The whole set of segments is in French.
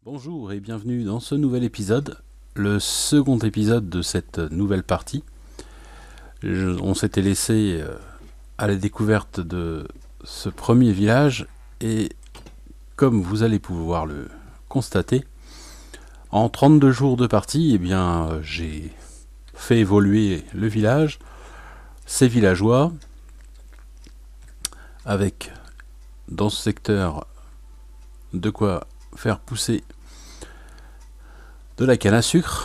Bonjour et bienvenue dans ce nouvel épisode, le second épisode de cette nouvelle partie. On s'était laissé à la découverte de ce premier village et comme vous allez pouvoir le constater, en 32 jours de partie, j'ai fait évoluer le village, ses villageois, avec dans ce secteur de quoi faire pousser de la canne à sucre,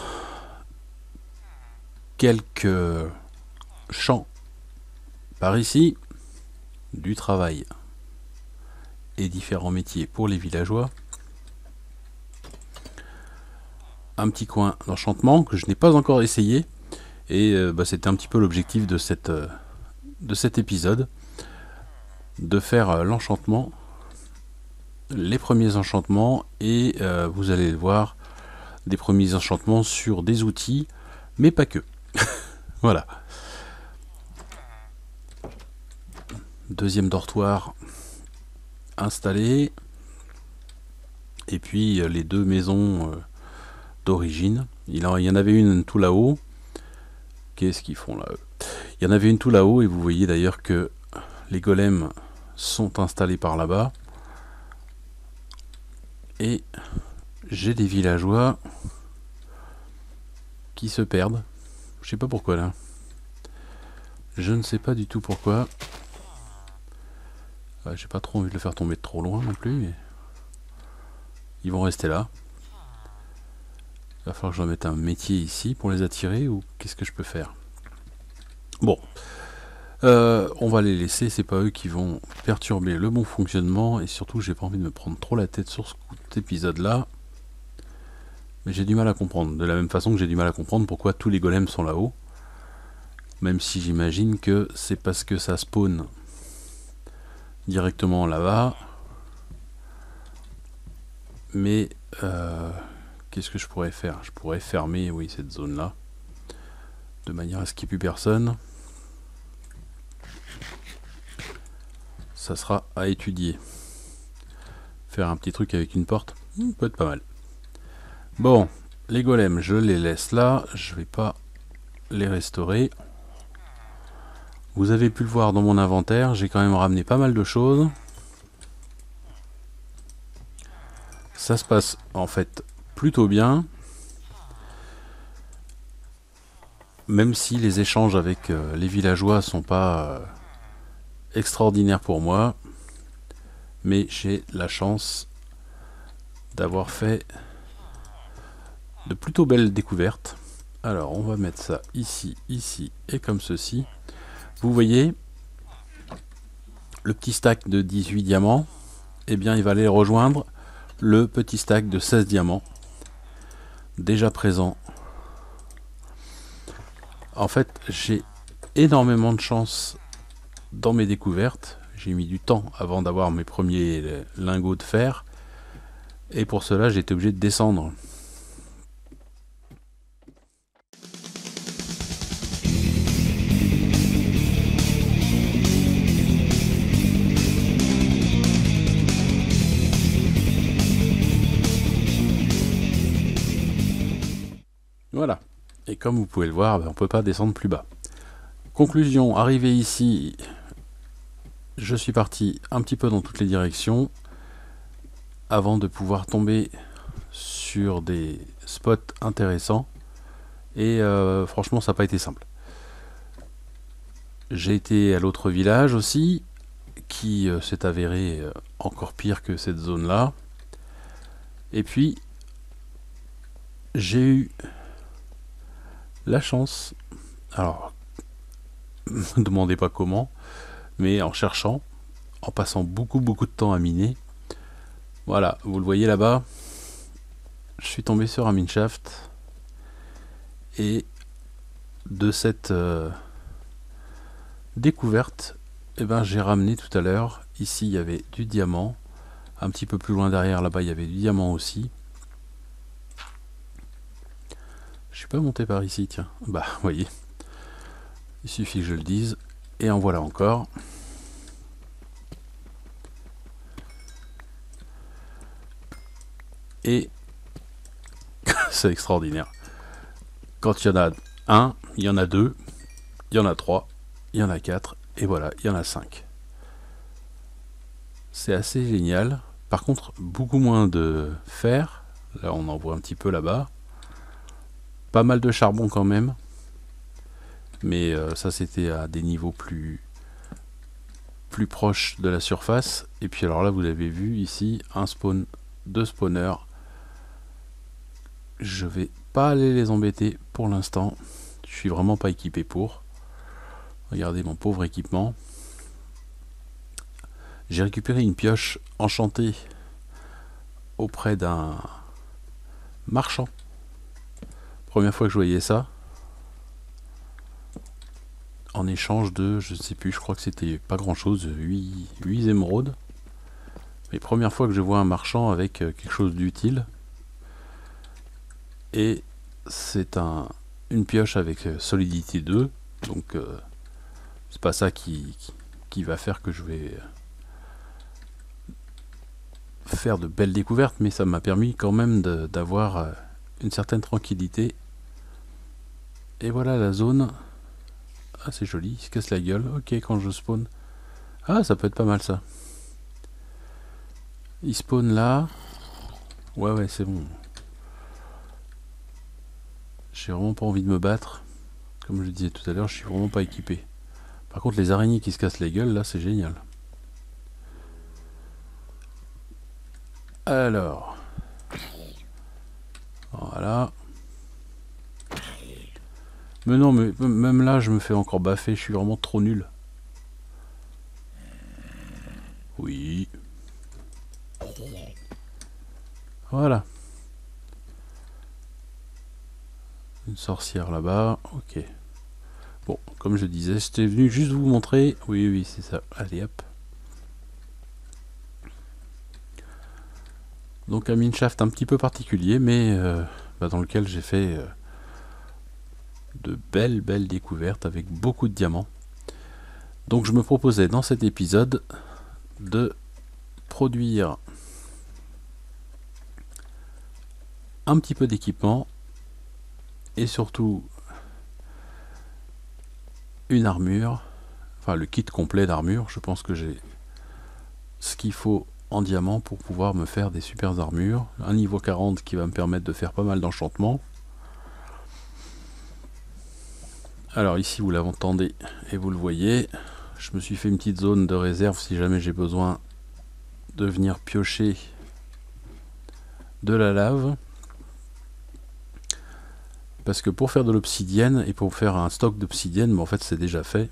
quelques champs par ici, du travail et différents métiers pour les villageois, un petit coin d'enchantement que je n'ai pas encore essayé et c'était un petit peu l'objectif de cet épisode, de faire l'enchantement, les premiers enchantements et vous allez le voir, des premiers enchantements sur des outils, mais pas que. Voilà. Deuxième dortoir installé. Et puis les deux maisons d'origine. Il y en avait une tout là-haut. Qu'est-ce qu'ils font là? Il y en avait une tout là-haut et vous voyez d'ailleurs que les golems sont installés par là-bas. Et j'ai des villageois qui se perdent. Je sais pas pourquoi là. Je ne sais pas du tout pourquoi. J'ai pas trop envie de le faire tomber de trop loin non plus. Mais ils vont rester là. Il va falloir que je remette un métier ici pour les attirer ou qu'est-ce que je peux faire? Bon. On va les laisser, c'est pas eux qui vont perturber le bon fonctionnement et surtout j'ai pas envie de me prendre trop la tête sur cet épisode là. Mais j'ai du mal à comprendre, de la même façon que j'ai du mal à comprendre pourquoi tous les golems sont là-haut. Même si j'imagine que c'est parce que ça spawn directement là-bas. Mais qu'est-ce que je pourrais faire? Je pourrais fermer, oui, cette zone-là, de manière à ce qu'il n'y ait plus personne. Ça sera à étudier. Faire un petit truc avec une porte, peut être pas mal. Bon, les golems, je les laisse là. Je vais pas les restaurer. Vous avez pu le voir dans mon inventaire, j'ai quand même ramené pas mal de choses. Ça se passe en fait plutôt bien. Même si les échanges avec les villageois sont pas extraordinaires pour moi. Mais j'ai la chance d'avoir fait de plutôt belles découvertes. Alors on va mettre ça ici, ici et comme ceci. Vous voyez le petit stack de 18 diamants, eh bien il va aller rejoindre le petit stack de 16 diamants déjà présent. En fait j'ai énormément de chance dans mes découvertes. J'ai mis du temps avant d'avoir mes premiers lingots de fer et pour cela j'ai été obligé de descendre. Voilà. Et comme vous pouvez le voir, on ne peut pas descendre plus bas. Conclusion, arrivé ici, je suis parti un petit peu dans toutes les directions avant de pouvoir tomber sur des spots intéressants. Et franchement, ça n'a pas été simple. J'ai été à l'autre village aussi, qui s'est avéré encore pire que cette zone-là. Et puis, j'ai eu la chance, alors ne me demandez pas comment, mais en cherchant, en passant beaucoup de temps à miner, voilà, vous le voyez là-bas, je suis tombé sur un mineshaft et de cette découverte, j'ai ramené tout à l'heure, ici il y avait du diamant, un petit peu plus loin derrière là-bas il y avait du diamant aussi. Je suis pas monté par ici, tiens. Bah, vous voyez. Il suffit que je le dise. Et en voilà encore. Et c'est extraordinaire. Quand il y en a un, il y en a deux, il y en a trois, il y en a quatre, et voilà, il y en a cinq. C'est assez génial. Par contre, beaucoup moins de fer. Là, on en voit un petit peu là-bas. Pas mal de charbon quand même. Mais ça, c'était à des niveaux plus proches de la surface. Et puis alors là, vous avez vu ici, un spawn, deux spawners. Je vais pas aller les embêter pour l'instant. Je suis vraiment pas équipé pour. Regardez mon pauvre équipement. J'ai récupéré une pioche enchantée auprès d'un marchand. Première fois que je voyais ça. En échange de, je ne sais plus, je crois que c'était pas grand chose, 8 émeraudes. Mais première fois que je vois un marchand avec quelque chose d'utile. Et c'est une pioche avec Solidity 2. Donc c'est pas ça qui va faire que je vais faire de belles découvertes, mais ça m'a permis quand même d'avoir une certaine tranquillité. Et voilà la zone. Ah, c'est joli, il se casse la gueule. Ok, quand je spawn. Ah, ça peut être pas mal ça. Il spawn là. Ouais, c'est bon. J'ai vraiment pas envie de me battre. Comme je le disais tout à l'heure, je suis vraiment pas équipé. Par contre, les araignées qui se cassent la gueule, là, c'est génial. Alors. Voilà. Mais non, mais même là, je me fais encore baffer. Je suis vraiment trop nul. Oui. Voilà. Une sorcière là-bas. Ok. Bon, comme je disais, j'étais venu juste vous montrer. Oui, c'est ça. Allez, hop. Donc un mineshaft un petit peu particulier, mais dans lequel j'ai fait de belles découvertes avec beaucoup de diamants. Donc je me proposais dans cet épisode de produire un petit peu d'équipement et surtout une armure, enfin le kit complet d'armure. Je pense que j'ai ce qu'il faut en diamant pour pouvoir me faire des super armures. Un niveau 40 qui va me permettre de faire pas mal d'enchantements. Alors ici vous l'entendez et vous le voyez, je me suis fait une petite zone de réserve si jamais j'ai besoin de venir piocher de la lave. Parce que pour faire de l'obsidienne et pour faire un stock d'obsidienne, mais en fait c'est déjà fait.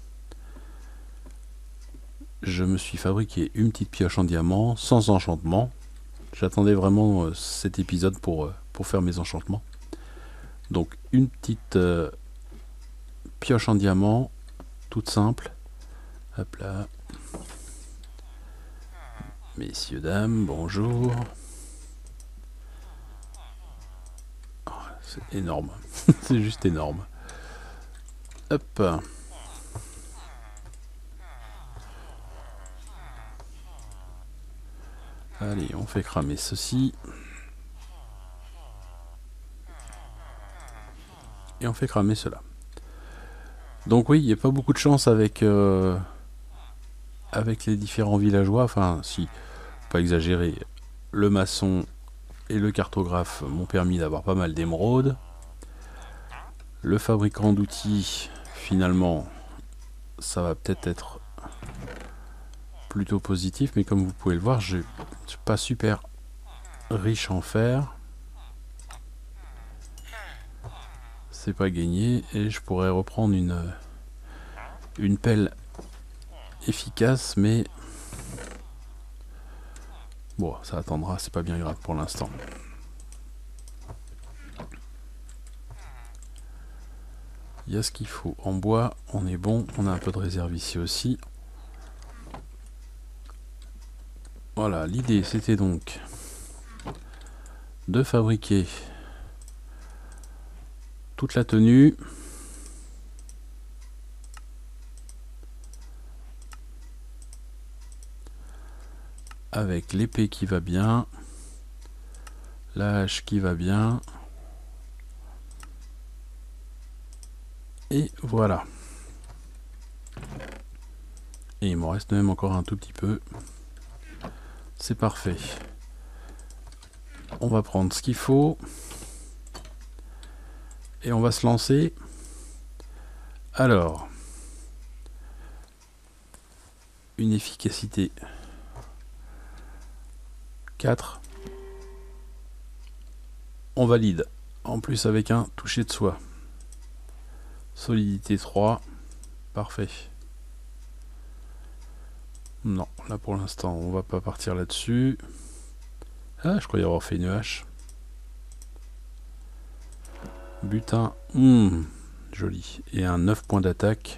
Je me suis fabriqué une petite pioche en diamant sans enchantement. J'attendais vraiment cet épisode pour faire mes enchantements. Donc une petite pioche en diamant, toute simple. Hop là. Messieurs, dames, bonjour. Oh, c'est énorme. C'est juste énorme. Hop. Allez, on fait cramer ceci. Et on fait cramer cela. Donc oui, il n'y a pas beaucoup de chance avec les différents villageois. Enfin, si, pas exagérer. Le maçon et le cartographe m'ont permis d'avoir pas mal d'émeraudes. Le fabricant d'outils, finalement, ça va peut-être être plutôt positif. Mais comme vous pouvez le voir, je ne suis pas super riche en fer. C'est pas gagné. Et je pourrais reprendre une pelle efficace, mais bon, ça attendra, c'est pas bien grave pour l'instant. Il y a ce qu'il faut en bois, on est bon, on a un peu de réserve ici aussi. Voilà, l'idée c'était donc de fabriquer toute la tenue. Avec l'épée qui va bien, la hache qui va bien, Et voilà. Et il m'en reste même encore un tout petit peu. C'est parfait. On va prendre ce qu'il faut. Et on va se lancer. Alors. Une efficacité 4. On valide. En plus avec un toucher de soie. Solidité 3. Parfait. Non, là pour l'instant, on va pas partir là-dessus. Ah, je croyais avoir fait une hache. Butin. Joli. Et un 9 points d'attaque.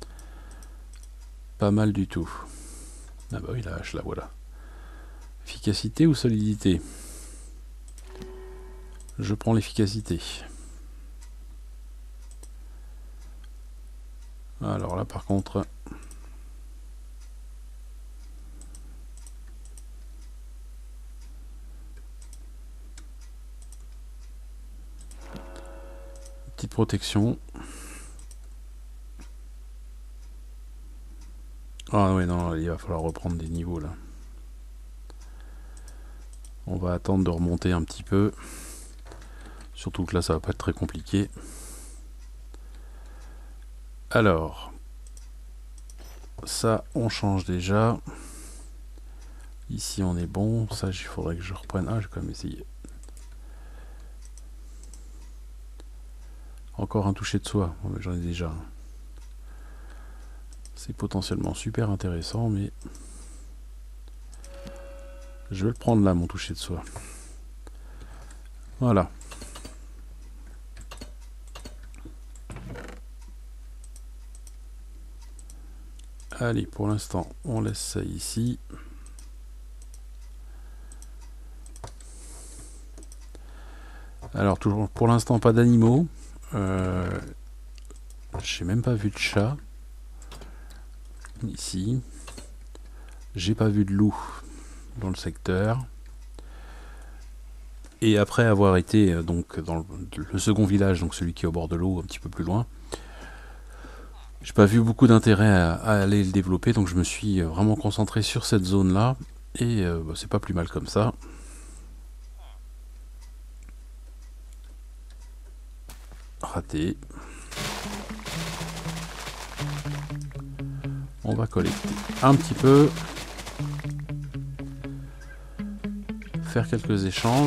Pas mal du tout. Ah bah oui, la hache, la voilà. Efficacité ou solidité? Je prends l'efficacité. Alors là, par contre... Petite protection. Ah oui, non, il va falloir reprendre des niveaux là. On va attendre de remonter un petit peu. Surtout que là, ça va pas être très compliqué. Alors, ça, on change déjà. Ici, on est bon. Ça, il faudrait que je reprenne. Ah, j'ai quand même essayé. Encore un toucher de soie. Bon, j'en ai déjà. C'est potentiellement super intéressant, mais je vais le prendre là, mon toucher de soie. Voilà. Allez, pour l'instant, on laisse ça ici. Alors, toujours pour l'instant, pas d'animaux. J'ai même pas vu de chat. Ici. J'ai pas vu de loup dans le secteur. Et après avoir été donc dans le second village, donc celui qui est au bord de l'eau, un petit peu plus loin, j'ai pas vu beaucoup d'intérêt à aller le développer, donc je me suis vraiment concentré sur cette zone là, et bah, c'est pas plus mal comme ça. Raté. On va collecter un petit peu, faire quelques échanges.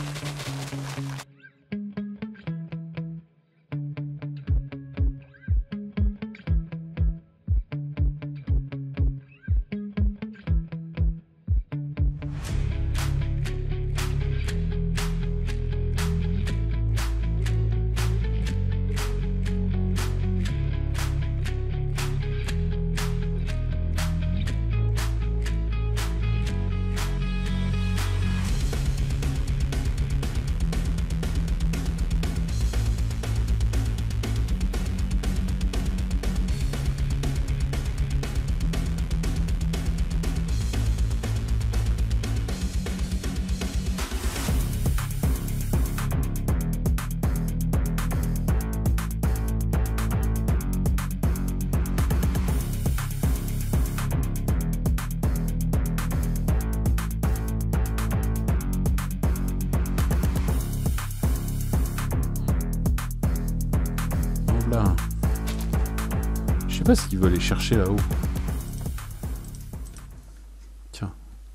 Je sais pas ce qu'il veut aller chercher là-haut. Tiens.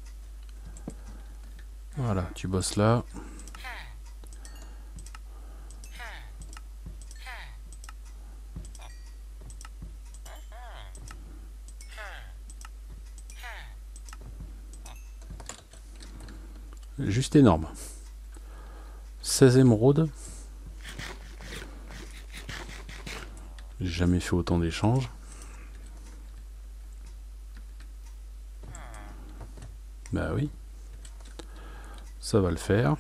Voilà, tu bosses là. Juste énorme. 16 émeraudes. J'ai jamais fait autant d'échanges. Bah oui. Ça va le faire.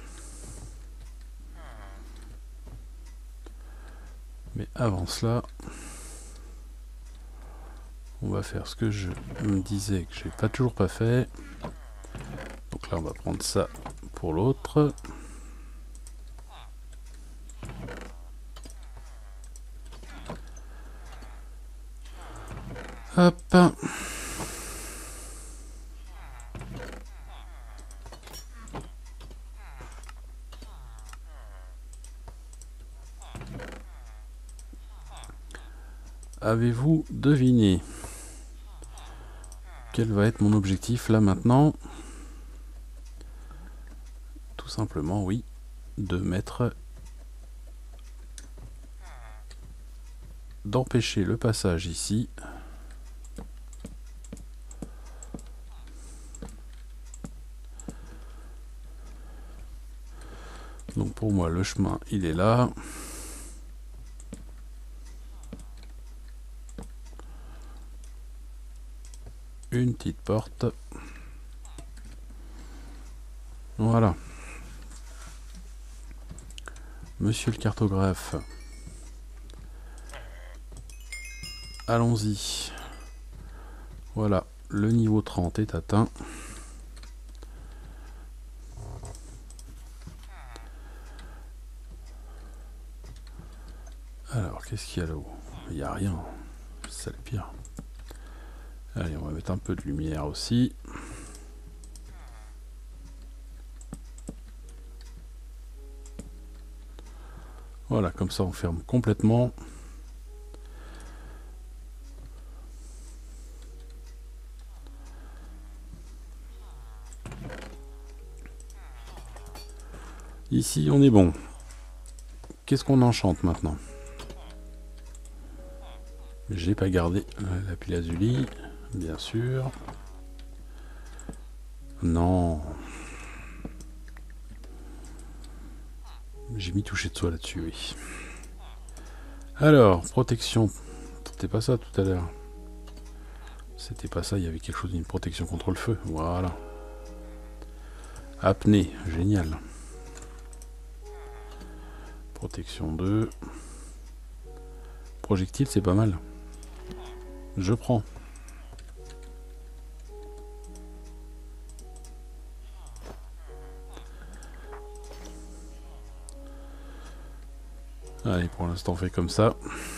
Mais avant cela, on va faire ce que je me disais que j'ai toujours pas fait. Donc là, on va prendre ça pour l'autre. Hop. Avez-vous deviné quel va être mon objectif là maintenant? Tout simplement, oui, de mettre... d'empêcher le passage ici. Donc pour moi, le chemin, il est là. Une petite porte. Voilà. Monsieur le cartographe. Allons-y. Voilà, le niveau 30 est atteint. Alors, qu'est-ce qu'il y a là-haut? Il n'y a rien. C'est le pire. Allez, on va mettre un peu de lumière aussi. Voilà, comme ça on ferme complètement. Ici, on est bon. Qu'est-ce qu'on enchante maintenant? J'ai pas gardé la lapis-lazuli, bien sûr. Non. J'ai mis toucher de soie là-dessus, oui. Alors, protection. C'était pas ça tout à l'heure. C'était pas ça, il y avait quelque chose d'une protection contre le feu. Voilà. Apnée, génial. Protection 2. Projectile, c'est pas mal. Je prends. Allez, pour l'instant, on fait comme ça.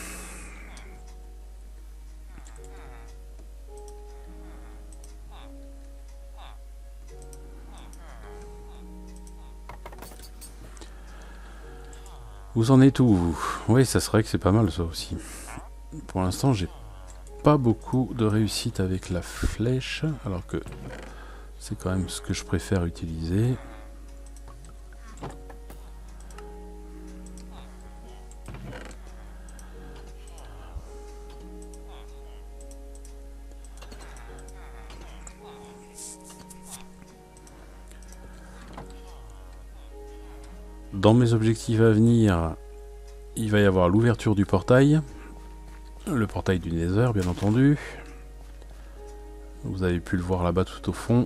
Vous en êtes où, vous? Oui, ça serait que c'est pas mal, ça aussi. Pour l'instant, j'ai pas beaucoup de réussite avec la flèche, alors que c'est quand même ce que je préfère utiliser. Dans mes objectifs à venir, il va y avoir l'ouverture du portail. Le portail du Nether, bien entendu. Vous avez pu le voir là-bas tout au fond.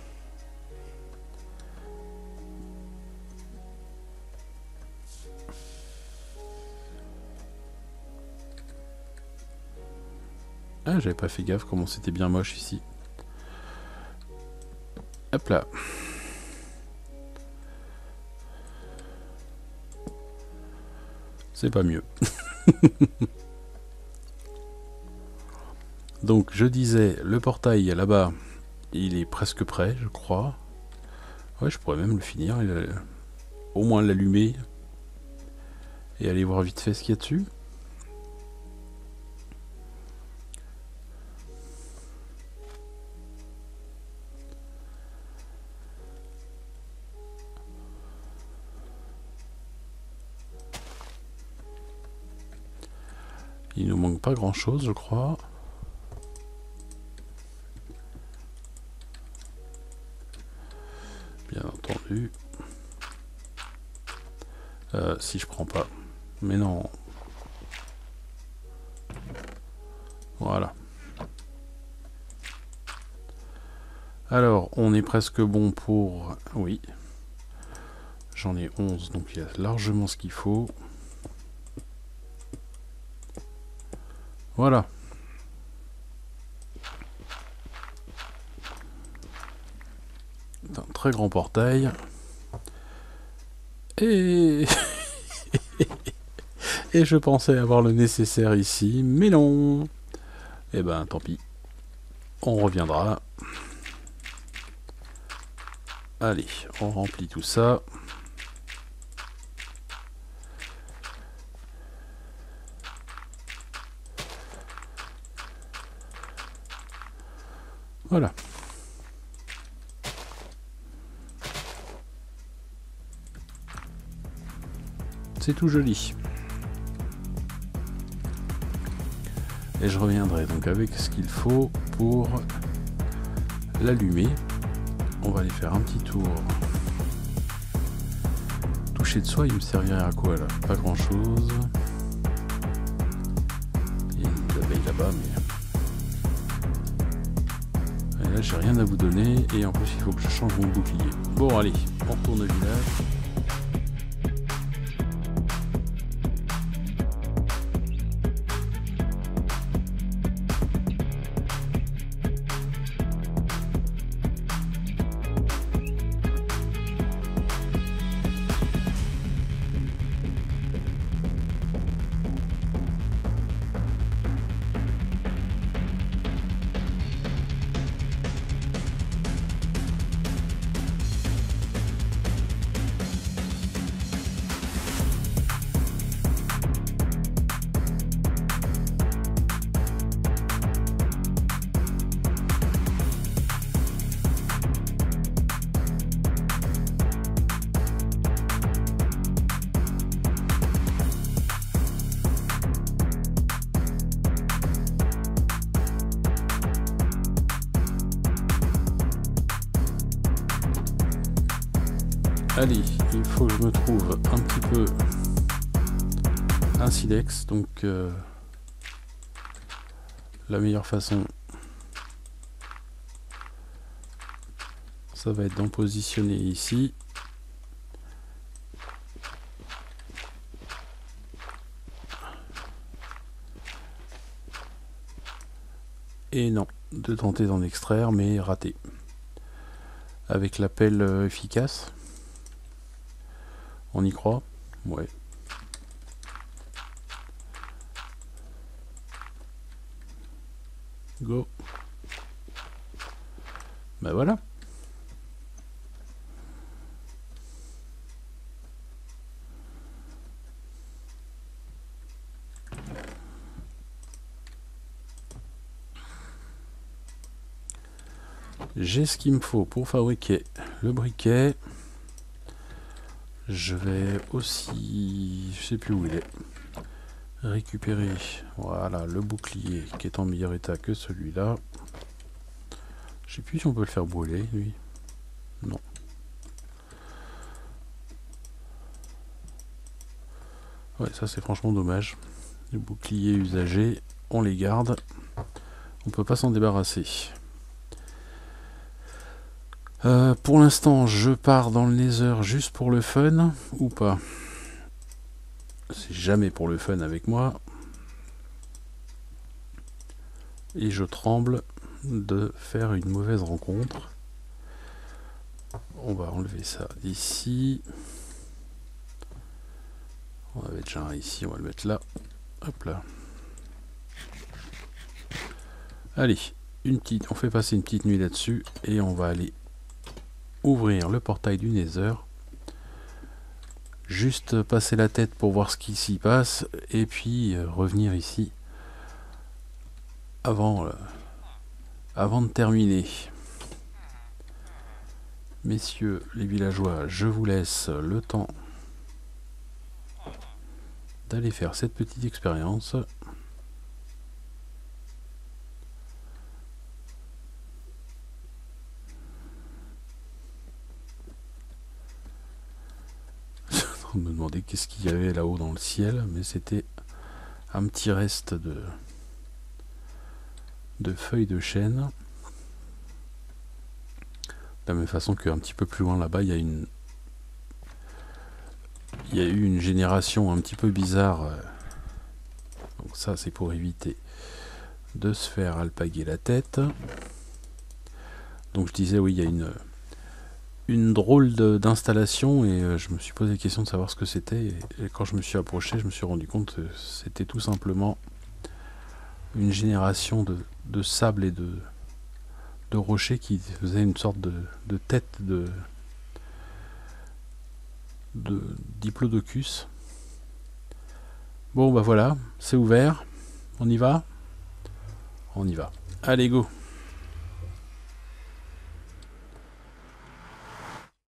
Ah, j'avais pas fait gaffe comment c'était bien moche ici. Hop là. C'est pas mieux. Donc je disais, le portail là-bas, il est presque prêt, je crois. Ouais, je pourrais même le finir, au moins l'allumer et aller voir vite fait ce qu'il y a dessus. Il nous manque pas grand chose, je crois. Bien entendu. Si je prends pas. Mais non. Voilà. Alors, on est presque bon pour... Oui. J'en ai 11, donc il y a largement ce qu'il faut. Voilà. C'est un très grand portail. Et... Et je pensais avoir le nécessaire ici, mais non. Et ben tant pis. On reviendra. Allez, on remplit tout ça. Voilà. C'est tout joli. Et je reviendrai donc avec ce qu'il faut pour l'allumer. On va aller faire un petit tour. Toucher de soie, il me servirait à quoi là? Pas grand chose. Il y a des abeilles là-bas, mais... Et là j'ai rien à vous donner. Et en plus il faut que je change mon bouclier. Bon allez, on retourne au village. Allez, il faut que je me trouve un petit peu un silex, donc la meilleure façon, ça va être d'en positionner ici. Et non, de tenter d'en extraire, mais raté. Avec la pelle efficace. On y croit? Ouais. Go. Ben voilà. J'ai ce qu'il me faut pour fabriquer le briquet. Je vais aussi, je sais plus où il est, récupérer, voilà, le bouclier qui est en meilleur état que celui-là. Je sais plus si on peut le faire brûler, lui. Non. Ouais, ça c'est franchement dommage. Les boucliers usagés, on les garde. On peut pas s'en débarrasser. Pour l'instant, je pars dans le Nether juste pour le fun, ou pas? C'est jamais pour le fun avec moi. Et je tremble de faire une mauvaise rencontre. On va enlever ça d'ici. On va mettre déjà un ici, on va le mettre là. Hop là. Allez, on fait passer une petite nuit là-dessus et on va aller ouvrir le portail du Nether. Juste passer la tête pour voir ce qui s'y passe et puis revenir ici avant de terminer. Messieurs les villageois, je vous laisse le temps d'aller faire cette petite expérience. Je me demandais qu'est-ce qu'il y avait là-haut dans le ciel, mais c'était un petit reste de feuilles de chêne. De la même façon qu'un petit peu plus loin là-bas, il y a eu une génération un petit peu bizarre. Donc ça, c'est pour éviter de se faire alpaguer la tête. Donc je disais, oui, il y a une drôle d'installation et je me suis posé la question de savoir ce que c'était. Et quand je me suis approché, je me suis rendu compte que c'était tout simplement une génération de sable et de rochers qui faisait une sorte de tête de Diplodocus. Bon bah voilà, c'est ouvert. On y va? On y va. Allez, go!